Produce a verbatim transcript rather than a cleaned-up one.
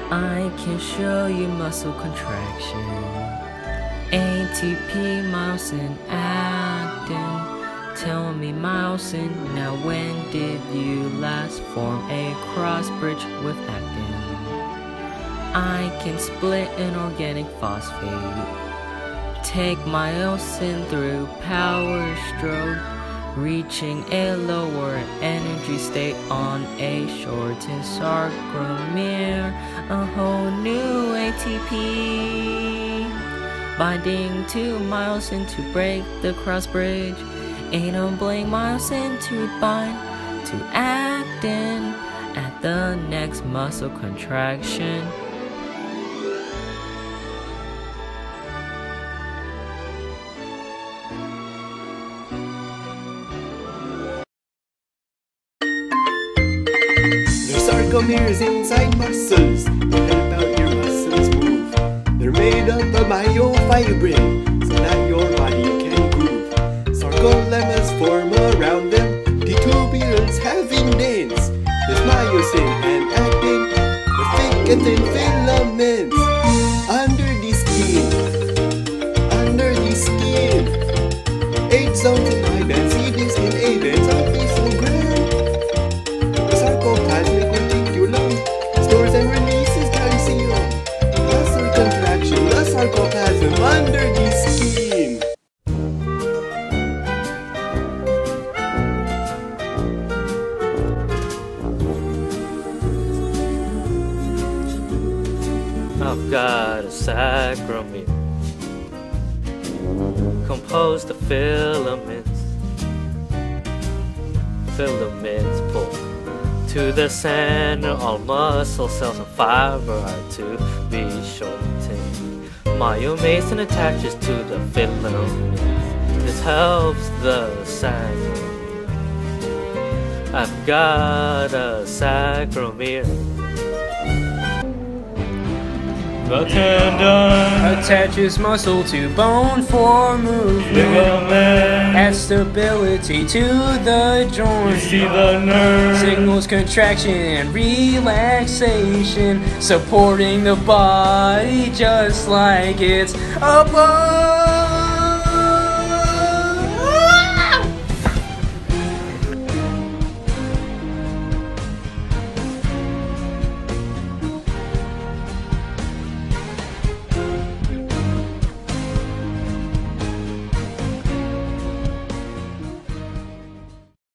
I can show you muscle contraction, A T P, myosin actin. Tell me myosin, now when did you last form a cross bridge with actin? I can split an organic phosphate, take myosin through power stroke, reaching a lower energy state on a shortened sarcomere, a whole new A T P, binding to myosin to break the cross bridge, enabling myosin to bind to actin at the next muscle contraction. Sarcomeres inside muscles that help out your muscles move. They're made up of myofibrin so that your body can groove. Sarcolemmas form around them, the tubules having names. There's myosin and actin, the thick and thin filaments. Under the skin, under the skin, eight zones in I bands, C disc and A bands are basogram. The sarcoplasmic stores and releases calcium. Muscle contraction, the sarcoplasm under the skin. I've got a sarcomere composed of filaments. Filaments pull to the center, all muscle cells and fiber are to be shortened. Myomasin attaches to the filaments. This helps the sarcomere. I've got a sarcomere. The tendon attaches muscle to bone for movement, ligament adds stability to the joint. You see the nerve Signals contraction and relaxation, supporting the body just like it's a bone.